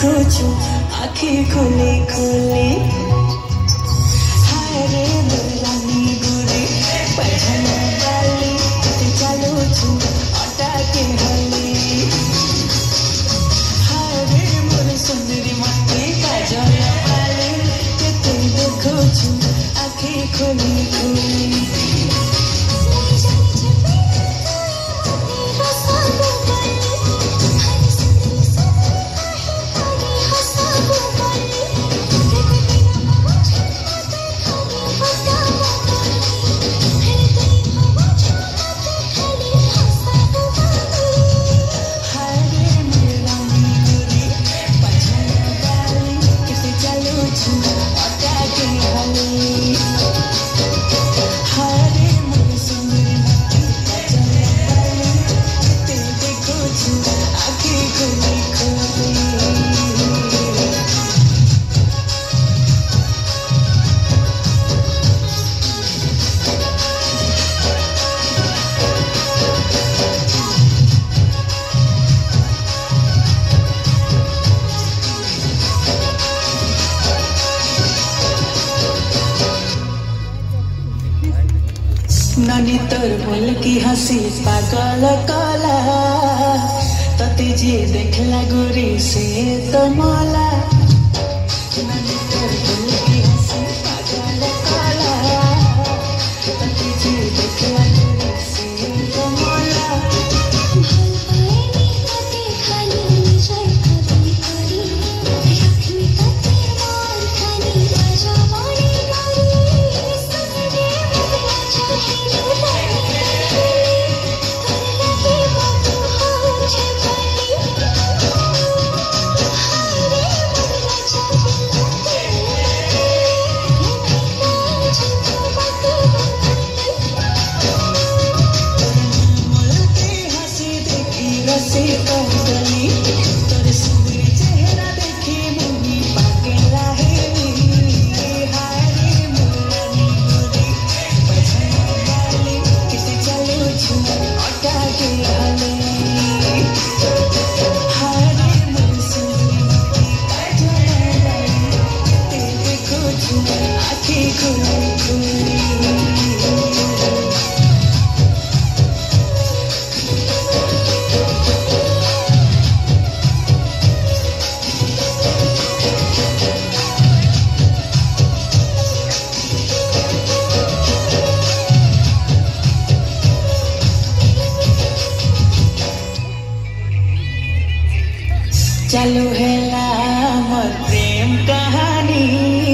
देखो छु आँखी खुली खुली हाय रे रानी गोरी पहचान वाली चलो छु अटा के हली हाय रे मोर सुंदरी मती काजल वाली केते देखो छु आँखी खुली खुली नानी तोर बोल की हंसी पागल कला तते जे देखला गोरी से तो मला नानी तोर बोल की हंसी पागल कला तते जे देखला गोरी से तो मला चालू हेला मोर प्रेम कहानी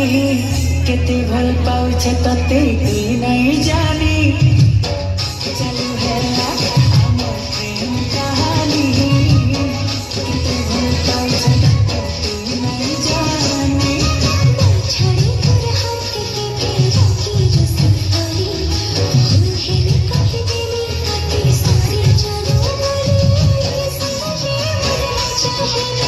केते भल पाउछे तते तू नहीं जानी चालू हेला मोर प्रेम कहानी केते भल पाउछे तते तू नहीं जानी छड़ी तोर हाथ के रोकी जो सफरी हेले कहि देनी काटी सारी चालू वाली समझे चाहे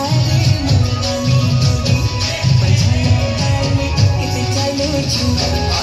you